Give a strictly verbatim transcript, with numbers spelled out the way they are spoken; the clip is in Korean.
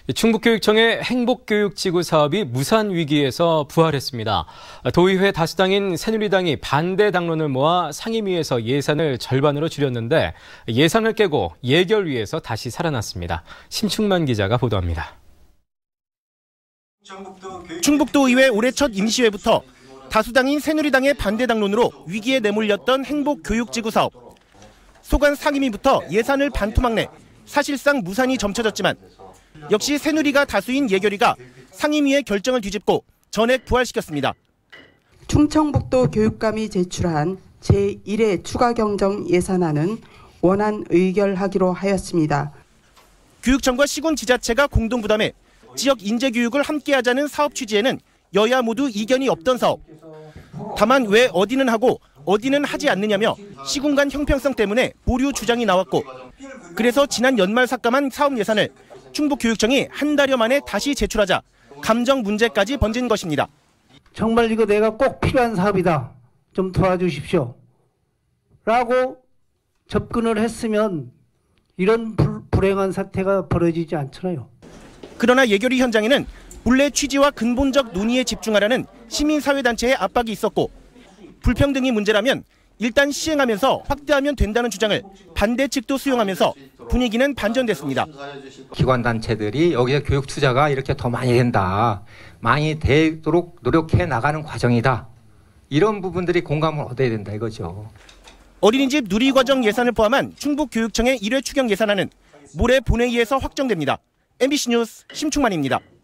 충북교육청의 행복교육지구 사업이 무산 위기에서 부활했습니다. 도의회 다수당인 새누리당이 반대 당론을 모아 상임위에서 예산을 절반으로 줄였는데 예상을 깨고 예결위에서 다시 살아났습니다. 심충만 기자가 보도합니다. 충북도의회 올해 첫 임시회부터 다수당인 새누리당의 반대 당론으로 위기에 내몰렸던 행복교육지구 사업. 소관 상임위부터 예산을 반토막 내 사실상 무산이 점쳐졌지만 역시 새누리가 다수인 예결위가 상임위의 결정을 뒤집고 전액 부활시켰습니다. 충청북도 교육감이 제출한 제일 회 추가 경정 예산안은 원안 의결하기로 하였습니다. 교육청과 시군 지자체가 공동 부담해 지역 인재 교육을 함께하자는 사업 취지에는 여야 모두 이견이 없던 사업. 다만 왜 어디는 하고 어디는 하지 않느냐며 시군 간 형평성 때문에 보류 주장이 나왔고 그래서 지난 연말 삭감한 사업 예산을 충북교육청이 한 달여 만에 다시 제출하자 감정 문제까지 번진 것입니다. 정말 이거 내가 꼭 필요한 사업이다. 좀 도와주십시오. 라고 접근을 했으면 이런 불, 불행한 사태가 벌어지지 않잖아요. 그러나 예결위 현장에는 본래 취지와 근본적 논의에 집중하라는 시민사회단체의 압박이 있었고 불평등이 문제라면 일단 시행하면서 확대하면 된다는 주장을 반대 측도 수용하면서 분위기는 반전됐습니다. 기관단체들이 여기서 교육 투자가 이렇게 더 많이 된다. 많이 되도록 노력해 나가는 과정이다. 이런 부분들이 공감을 얻어야 된다 이거죠. 어린이집 누리과정 예산을 포함한 충북교육청의 일 회 추경 예산안은 모레 본회의에서 확정됩니다. 엠비씨 뉴스 심충만입니다.